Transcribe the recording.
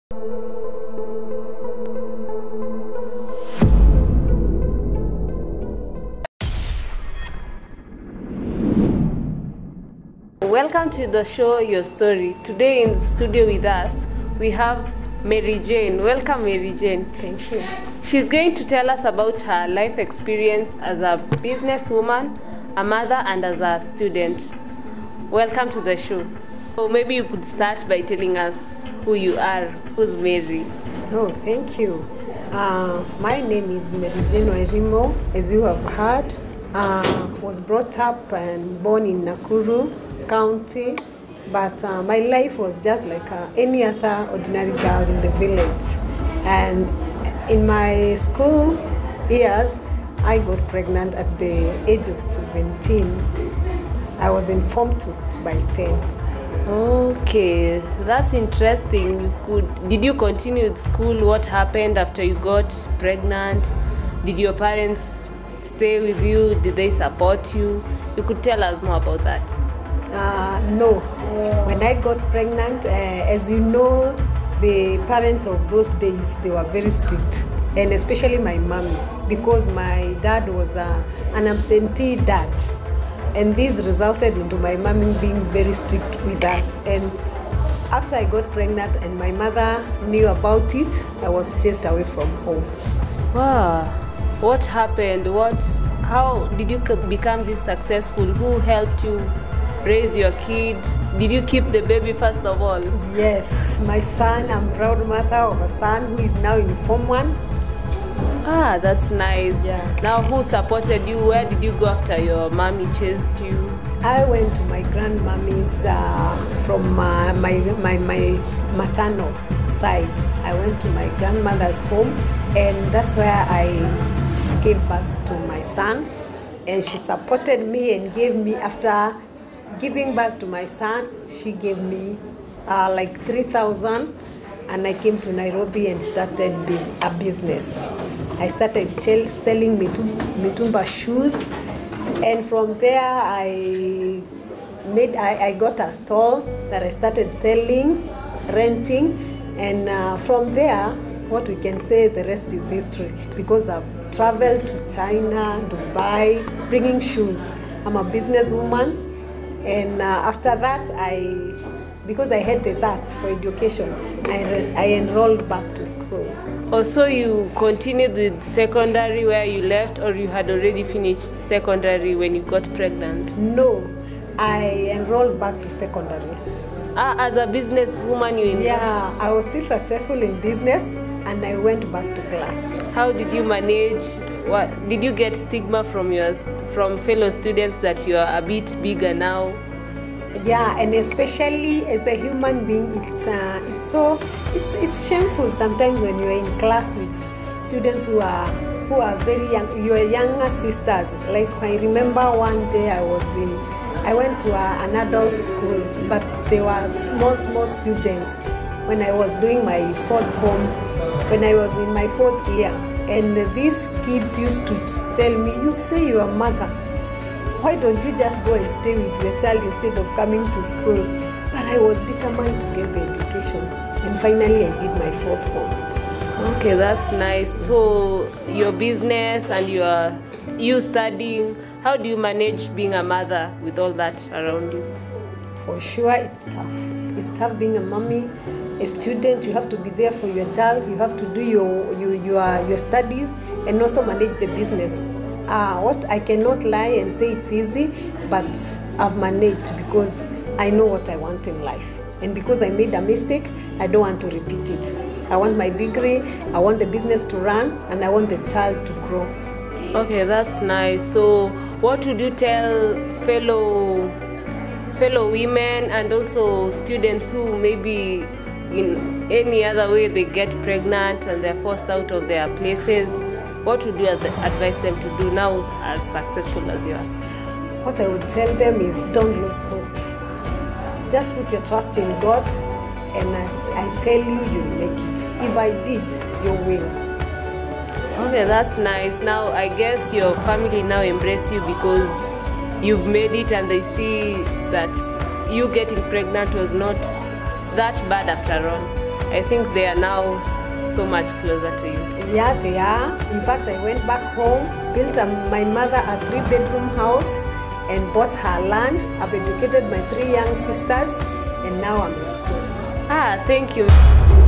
Welcome to the show, Your Story. Today in the studio with us, we have Mary Jane. Welcome, Mary Jane. Thank you. She's going to tell us about her life experience as a businesswoman, a mother, and as a student. Welcome to the show. So maybe you could start by telling us who you are. Who's Mary? Oh, thank you. My name is Mary Jane Wairimo, as you have heard. Was brought up and born in Nakuru County, but my life was just like any other ordinary girl in the village. And in my school years, I got pregnant at the age of 17. I was in Form 2 by then. Okay, that's interesting. Did you continue with school? What happened after you got pregnant? Did your parents stay with you? Did they support you? You could tell us more about that. No. When I got pregnant, as you know, the parents of those days, they were very strict, and especially my mommy, because my dad was an absentee dad, and this resulted into my mommy being very strict with us. And after I got pregnant and my mother knew about it, I was chased away from home. Wow. What happened? How did you become this successful? Who helped you raise your kid? Did you keep the baby first of all? Yes, my son. I'm proud mother of a son who is now in Form 1. Ah, that's nice. Yeah. Now, who supported you? Where did you go after your mommy chased you? I went to my grandmommy's from my maternal side. I went to my grandmother's home, and that's where I gave birth to my son. And she supported me and gave me, after giving birth to my son, she gave me like 3,000, and I came to Nairobi and started a business. I started selling mitumba shoes, and from there I got a stall that I started selling, renting, and from there, what we can say, the rest is history, because I've traveled to China, Dubai, bringing shoes. I'm a businesswoman. And after that, because I had the thirst for education, I enrolled back to school. Also, you continued with secondary where you left, or you had already finished secondary when you got pregnant? No, I enrolled back to secondary. As a businesswoman, you enrolled? Yeah, I was still successful in business, and I went back to class. How did you manage? What did you get stigma from fellow students that you are a bit bigger now? Yeah, and especially as a human being, it's shameful sometimes when you're in class with students who are very young, your younger sisters. Like I remember one day I went to an adult school, but there were small students when I was doing my fourth form, when I was in my 4th year. And these kids used to tell me, you say you're a mother, why don't you just go and stay with your child instead of coming to school? But I was determined to get the education, and finally I did my 4th form. Okay, that's nice. So your business and you studying, how do you manage being a mother with all that around you? For sure, it's tough. It's tough being a mommy, a student. You have to be there for your child. You have to do your studies and also manage the business. What I cannot lie and say it's easy, but I've managed because I know what I want in life. And because I made a mistake, I don't want to repeat it. I want my degree, I want the business to run, and I want the child to grow. Okay, that's nice. So what would you tell fellow women and also students who maybe in any other way they get pregnant and they're forced out of their places? What would you advise them to do now as successful as you are? What I would tell them is don't lose hope. Just put your trust in God, and I tell you, you'll make it. If I did, you will. Okay, that's nice. Now I guess your family now embrace you because you've made it, and they see that you getting pregnant was not that bad after all. I think they are now so much closer to you. Yeah, they are. In fact, I went back home, built my mother a 3-bedroom house and bought her land. I've educated my 3 young sisters and now I'm in school. Thank you.